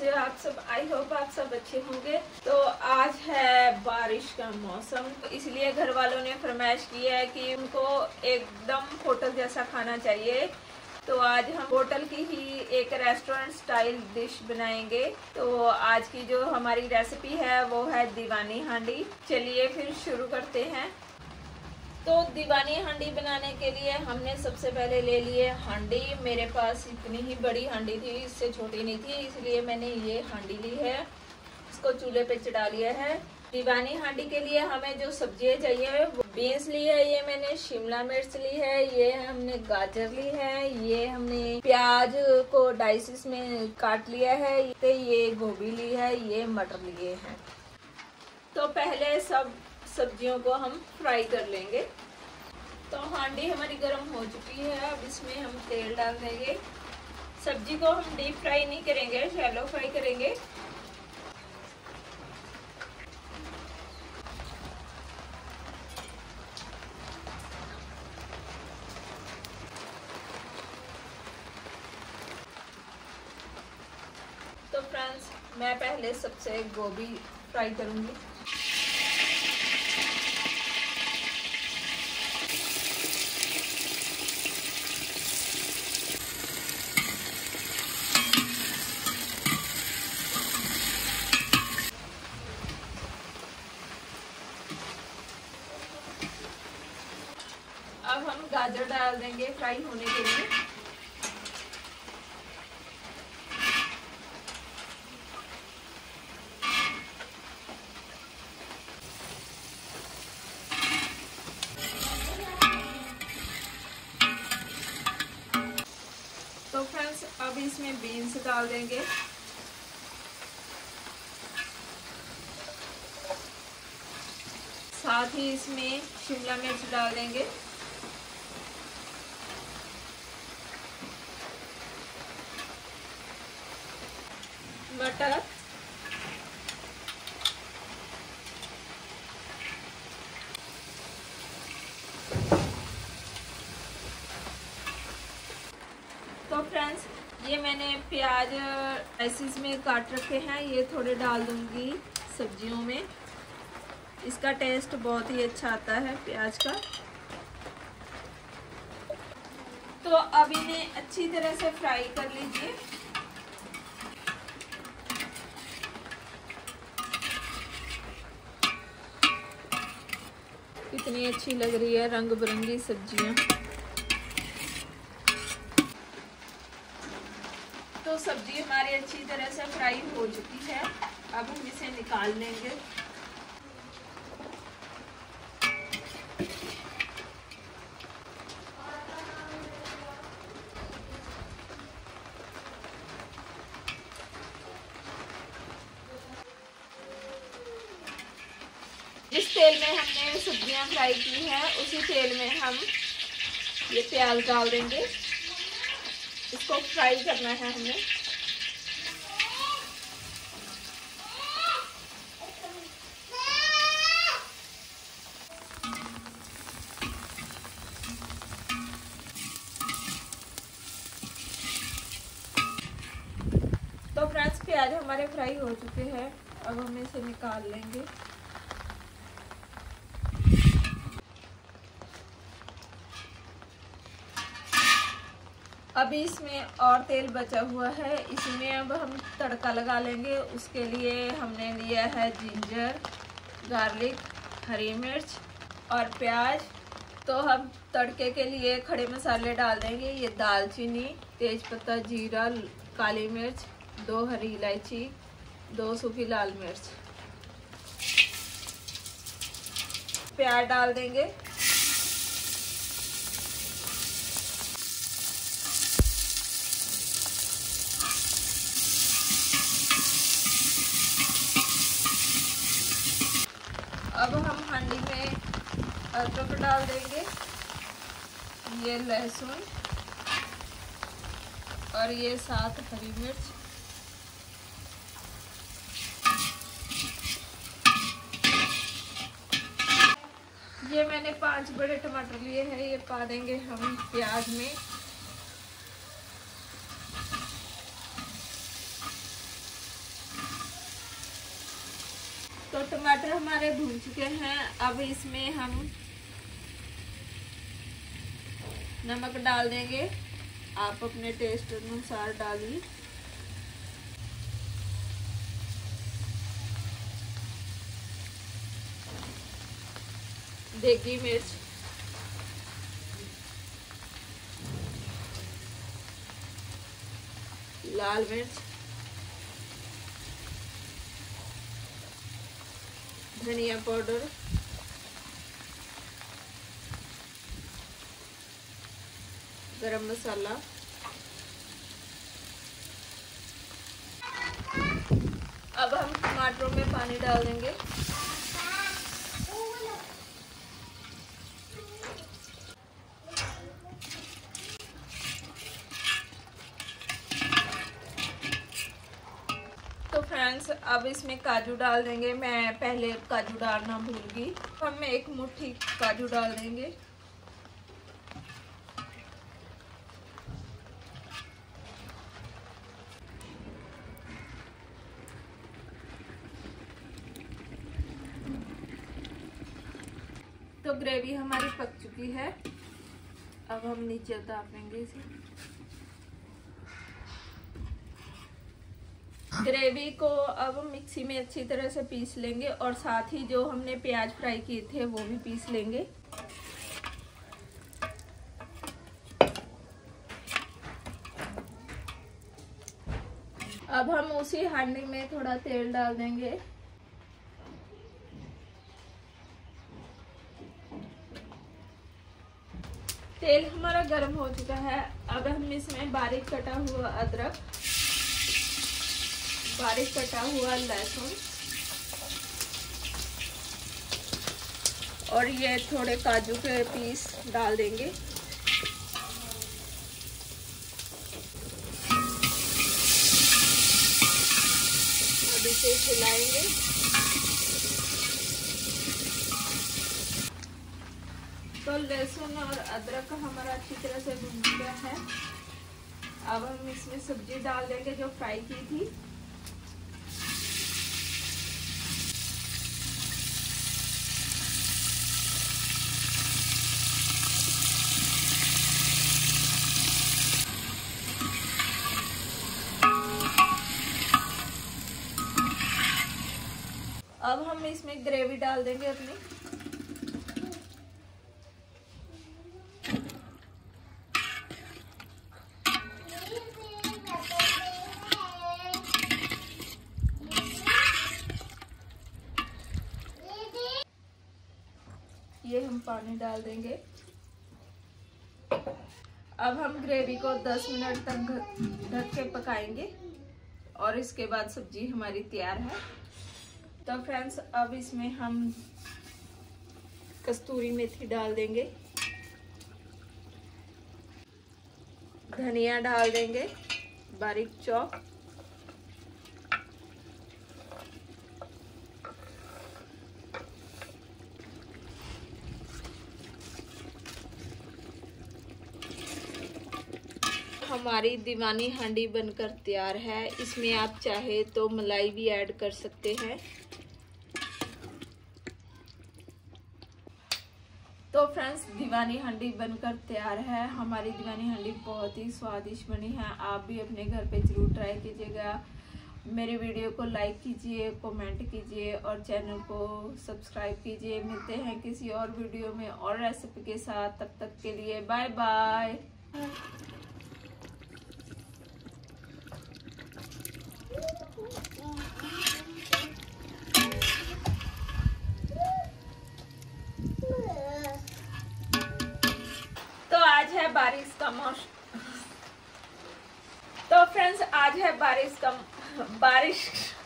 हो आप सब? आई होप आप सब अच्छे होंगे। तो आज है बारिश का मौसम, इसलिए घर वालों ने फरमाइश की है कि उनको एकदम होटल जैसा खाना चाहिए। तो आज हम होटल की ही एक रेस्टोरेंट स्टाइल डिश बनाएंगे। तो आज की जो हमारी रेसिपी है वो है दीवानी हांडी। चलिए फिर शुरू करते हैं। तो दीवानी हांडी बनाने के लिए हमने सबसे पहले ले लिए हांडी। मेरे पास इतनी ही बड़ी हांडी थी, इससे छोटी नहीं थी, इसलिए मैंने ये हांडी ली है। इसको चूल्हे पे चढ़ा लिया है। दीवानी हांडी के लिए हमें जो सब्जियां चाहिए वो बीन्स ली है, ये मैंने शिमला मिर्च ली है, ये हमने गाजर ली है, ये हमने प्याज को डाइसिस में काट लिया है, ये गोभी ली है, ये मटर लिए हैं। तो पहले सब सब्जियों को हम फ्राई कर लेंगे। तो हांडी हमारी गर्म हो चुकी है, अब इसमें हम तेल डाल देंगे। सब्जी को हम डीप फ्राई नहीं करेंगे, शैलो फ्राई करेंगे। तो फ्रेंड्स, मैं पहले सबसे गोभी फ्राई करूंगी। अब हम गाजर डाल देंगे फ्राई होने के लिए। तो फ्रेंड्स, अब इसमें बीन्स डाल देंगे। साथ ही इसमें शिमला मिर्च डाल देंगे। मटर, तो फ्रेंड्स, ये मैंने प्याज स्लाइसिस में काट रखे हैं, ये थोड़े डाल दूंगी सब्जियों में। इसका टेस्ट बहुत ही अच्छा आता है प्याज का। तो अब इन्हें अच्छी तरह से फ्राई कर लीजिए। कितनी अच्छी लग रही है रंग बिरंगी सब्जियां। तो सब्जी हमारी अच्छी तरह से फ्राई हो चुकी है, अब हम इसे निकाल लेंगे। जिस तेल में हमने सब्जियां फ्राई की है उसी तेल में हम ये प्याज डाल देंगे। इसको फ्राई करना है हमें। तो फ्रेंड्स, प्याज हमारे फ्राई हो चुके हैं, अब हम इसे निकाल लेंगे। अभी इसमें और तेल बचा हुआ है, इसमें अब हम तड़का लगा लेंगे। उसके लिए हमने लिया है जिंजर, गार्लिक, हरी मिर्च और प्याज। तो हम तड़के के लिए खड़े मसाले डाल देंगे। ये दालचीनी, तेजपत्ता, जीरा, काली मिर्च, 2 हरी इलायची, 2 सूखी लाल मिर्च। प्याज डाल देंगे। अब हम हांडी में अदरक डाल देंगे, ये लहसुन और ये 7 हरी मिर्च। ये मैंने 5 बड़े टमाटर लिए हैं, ये पा देंगे हम प्याज में। तो टमाटर हमारे भून चुके हैं। अब इसमें हम नमक डाल देंगे, आप अपने टेस्ट अनुसार डालिए। देगी मिर्च, लाल मिर्च, धनिया पाउडर, गरम मसाला। अब हम टमाटरों में पानी डाल देंगे। तो फ्रेंड्स, अब इसमें काजू डाल देंगे। मैं पहले काजू डालना भूल गई। हम एक मुट्ठी काजू डाल देंगे। तो ग्रेवी हमारी पक चुकी है। अब हम नीचे उतार देंगे इसे। ग्रेवी को अब मिक्सी में अच्छी तरह से पीस लेंगे और साथ ही जो हमने प्याज फ्राई किए थे वो भी पीस लेंगे। अब हम उसी हांडी में थोड़ा तेल डाल देंगे। तेल हमारा गर्म हो चुका है। अब हम इसमें बारीक कटा हुआ अदरक, बारीक कटा हुआ लहसुन और ये थोड़े काजू के पीस डाल देंगे। अब इसे हिलाएंगे। तो लहसुन और अदरक हमारा अच्छी तरह से भुन गया है। अब हम इसमें सब्जी डाल देंगे जो फ्राई की थी। अब हम इसमें ग्रेवी डाल देंगे अपनी। ये हम पानी डाल देंगे। अब हम ग्रेवी को 10 मिनट तक ढक के पकाएंगे और इसके बाद सब्जी हमारी तैयार है। तो फ्रेंड्स, अब इसमें हम कस्तूरी मेथी डाल देंगे, धनिया डाल देंगे बारीक चॉप, हमारी दीवानी हांडी बनकर तैयार है। इसमें आप चाहे तो मलाई भी ऐड कर सकते हैं। तो फ्रेंड्स, दीवानी हांडी बनकर तैयार है। हमारी दीवानी हांडी बहुत ही स्वादिष्ट बनी है। आप भी अपने घर पे जरूर ट्राई कीजिएगा। मेरे वीडियो को लाइक कीजिए, कमेंट कीजिए और चैनल को सब्सक्राइब कीजिए। मिलते हैं किसी और वीडियो में और रेसिपी के साथ। तब तक के लिए बाय बाय। तो आज है बारिश का मौसम। तो फ्रेंड्स, आज है बारिश